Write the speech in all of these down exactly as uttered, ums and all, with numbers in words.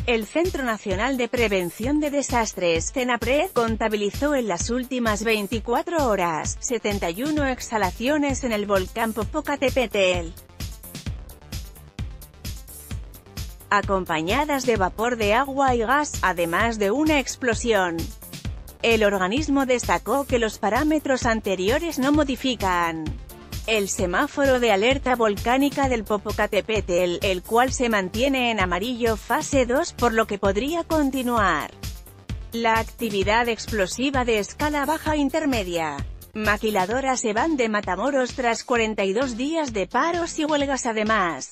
El Centro Nacional de Prevención de Desastres, CENAPRED, contabilizó en las últimas veinticuatro horas, setenta y una exhalaciones en el volcán Popocatépetl, acompañadas de vapor de agua y gas, además de una explosión. El organismo destacó que los parámetros anteriores no modifican el semáforo de alerta volcánica del Popocatépetl, el cual se mantiene en amarillo fase dos, por lo que podría continuar la actividad explosiva de escala baja intermedia. Maquiladoras se van de Matamoros tras cuarenta y dos días de paros y huelgas. Además,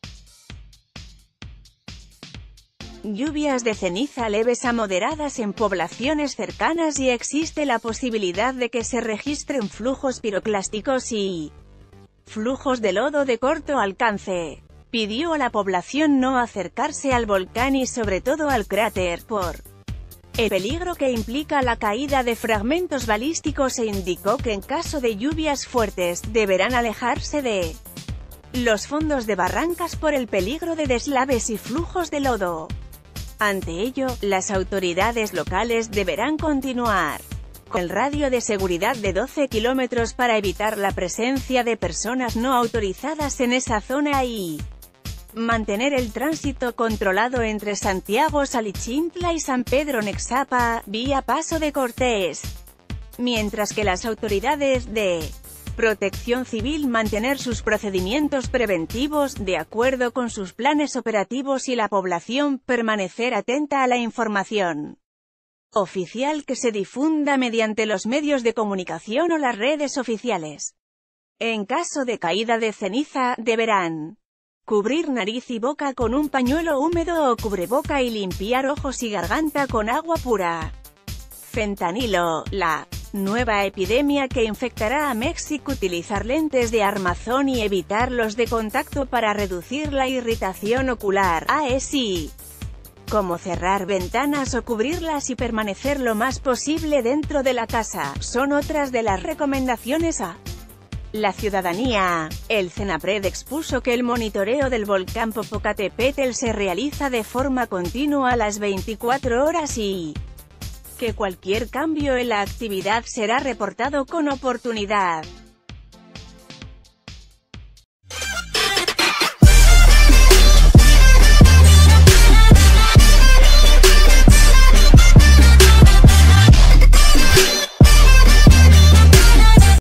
lluvias de ceniza leves a moderadas en poblaciones cercanas y existe la posibilidad de que se registren flujos piroclásticos y flujos de lodo de corto alcance. Pidió a la población no acercarse al volcán y sobre todo al cráter, por el peligro que implica la caída de fragmentos balísticos, e indicó que en caso de lluvias fuertes, deberán alejarse de los fondos de barrancas por el peligro de deslaves y flujos de lodo. Ante ello, las autoridades locales deberán continuar con el radio de seguridad de doce kilómetros para evitar la presencia de personas no autorizadas en esa zona y mantener el tránsito controlado entre Santiago Salichintla y San Pedro Nexapa, vía Paso de Cortés. Mientras que las autoridades de Protección Civil mantener sus procedimientos preventivos, de acuerdo con sus planes operativos, y la población permanecer atenta a la información oficial que se difunda mediante los medios de comunicación o las redes oficiales. En caso de caída de ceniza, deberán cubrir nariz y boca con un pañuelo húmedo o cubreboca y limpiar ojos y garganta con agua pura. Fentanilo, la nueva epidemia que infectará a México. Utilizar lentes de armazón y evitar los de contacto para reducir la irritación ocular, así como cerrar ventanas o cubrirlas y permanecer lo más posible dentro de la casa, son otras de las recomendaciones a la ciudadanía. El CENAPRED expuso que el monitoreo del volcán Popocatépetl se realiza de forma continua a las veinticuatro horas y que cualquier cambio en la actividad será reportado con oportunidad.